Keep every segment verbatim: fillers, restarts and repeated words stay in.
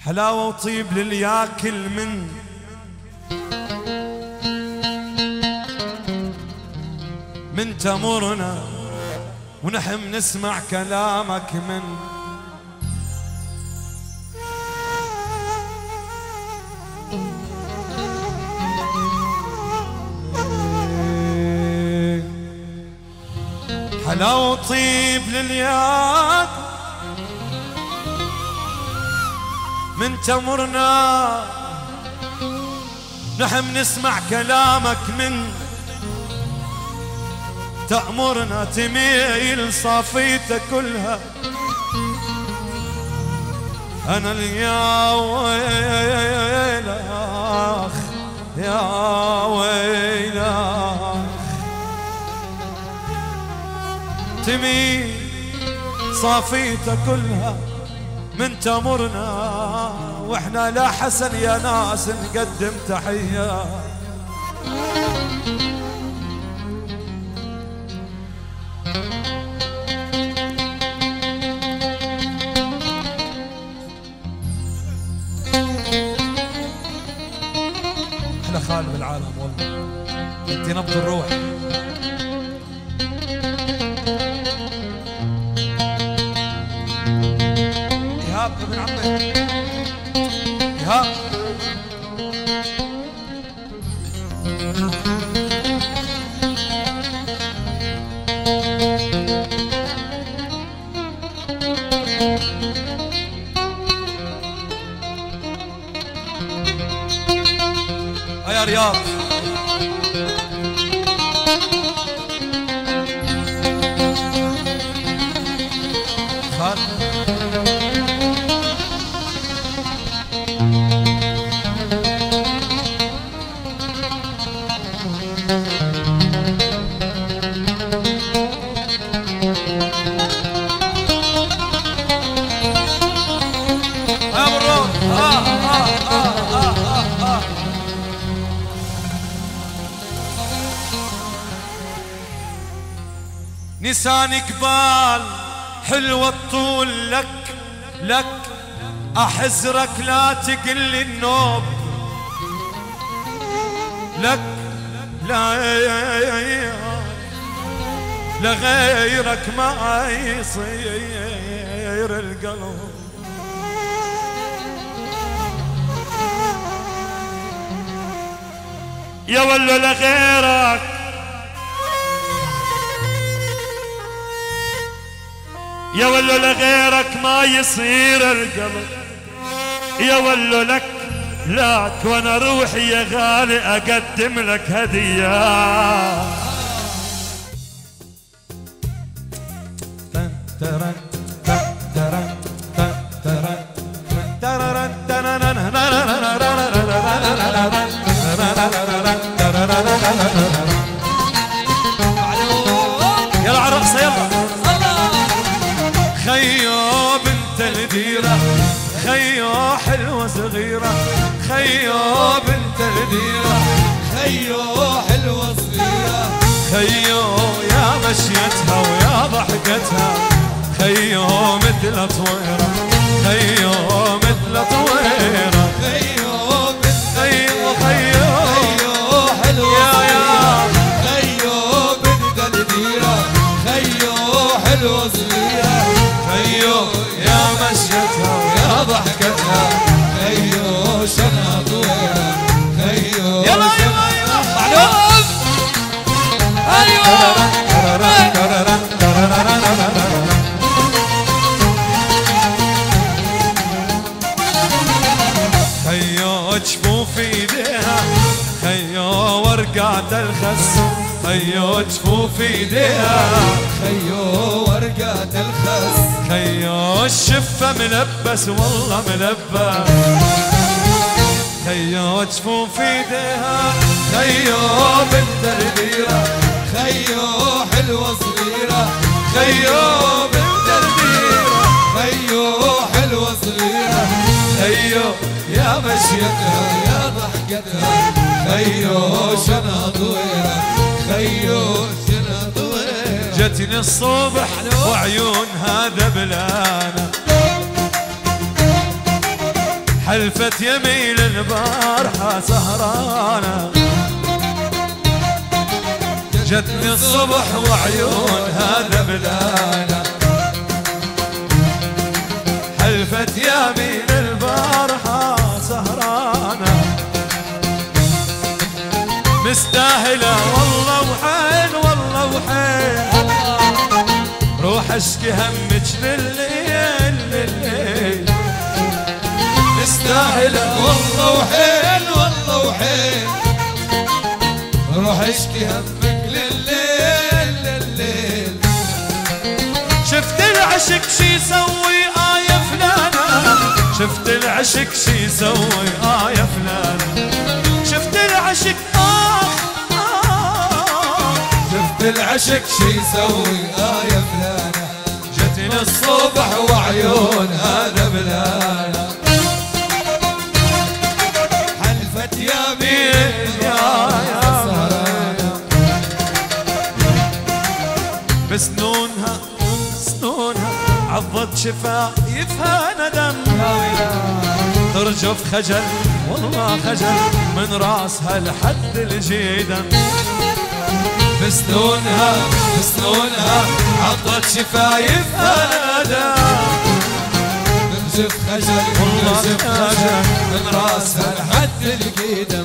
حلاوة وطيب للياكل من من تمرنا، ونحن نسمع كلامك من حلاوة وطيب للياك من تمرنا، نحن نسمع كلامك من تأمرنا، تميل صافيته كلها أنا اليا ويلاخ يا ويلاخ، تميل صافيته كلها من تمرنا، واحنا لا حسن يا ناس نقدم تحية. احلى خال بالعالم والله، انت نبض الروح. إيهاب ابن عمي إيهاب، يا رياض خال نسان قبال حلوة الطول لك لك، أحزرك لا تقل النوب لك، لا لغيرك ما يصير القلب. يا ولو لغيرك يا ولو لغيرك ما يصير القلب، يا ولو لك لك وانا روحي يا غالي اقدم لك هدية. يلا على الرقصة يلا. خيو بنت الديرة خيو حلوة صغيرة، خيو بنت الديرة خيو حلوة صغيرة، خيو يا مشيتها ويا ضحكتها، خيو مثل طويرة خيو مثل طويرة، خيو بنت خيو خيو خيو حلوة يا يا خيو بنت الديرة، خيو حلوة صغيرة، خيو يا مشيتها ويا ضحكتها، خيو شنها طويلة، خيو يلا يلا يلا معلوم ايوه خيو جفوف ايديها خيو ورقات الخس، خيو جفوف ايديها خيو ورقات الخس، خيو الشفة ملبس والله ملبس، خيو جفوف ايديها خيو بنت الديرة، خيو حلوة صغيرة، خيو بنت الديرة، خيو حلوة صغيرة، خيو يا مشيتها يا ضحكتها، خيو شنها طويلة، خيو شنها طويلة، جتني الصبح وعيونها ذبلانة، حلفت يمين البارحة سهرانة جتني الصبح وعيونها ذبلانة حلفت يمين البارحة سهرانة مستاهلة والله وحين والله وحين روح اشكي همك للليل للليل مستاهلة والله وحين والله وحين روح اشكي همك للليل للليل شفت العشق شي يسوي آية فلانة شفت العشق شي يسوي آية فلانة شفت العشق آه آه شفت العشق شي يسوي آية فلانة جتني الصبح وعيونها ذبلانة حلفت يمين يا يا سهرانة بسنونها سنونها عضت شفايفها ندم ترجف خجل والله خجل من راسها لحد الجيدم بسنونها بسنونها عضت شفايفها ندم ترجف خجل ترجف خجل من راسها لحد القدم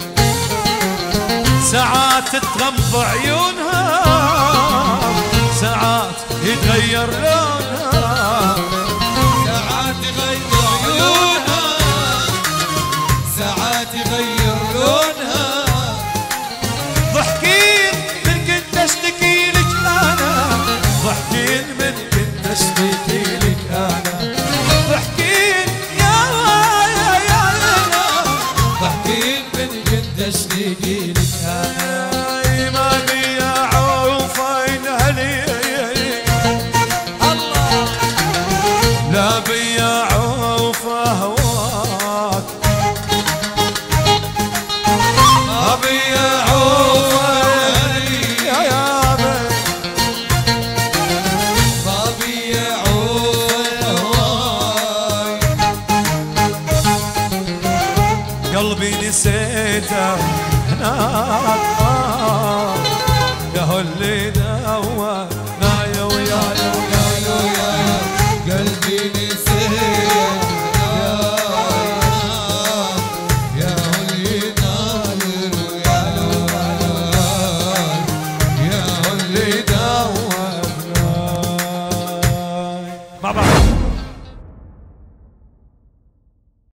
ساعات تغمض عيونها ساعات يتغير لونها ساعات يغير عيونها ساعات يغير لونها ضحكين من كنت اشتكي لك انا ضحكين من كنت اشتكي لك انا ضحكين يا يا يا يا ضحكين من كنت اشتكي لك انا ايماني يا عوفين هلي الله لا بيا عوفه هواك ابي يا عوفي يا يا بي بابي يا عوفي قلبي نسيته هناك يا هو اللي دوا نايا ويايا يا يا قلبي نسيت يا يا اللي ناظر يا يا هو اللي دوا مع بعض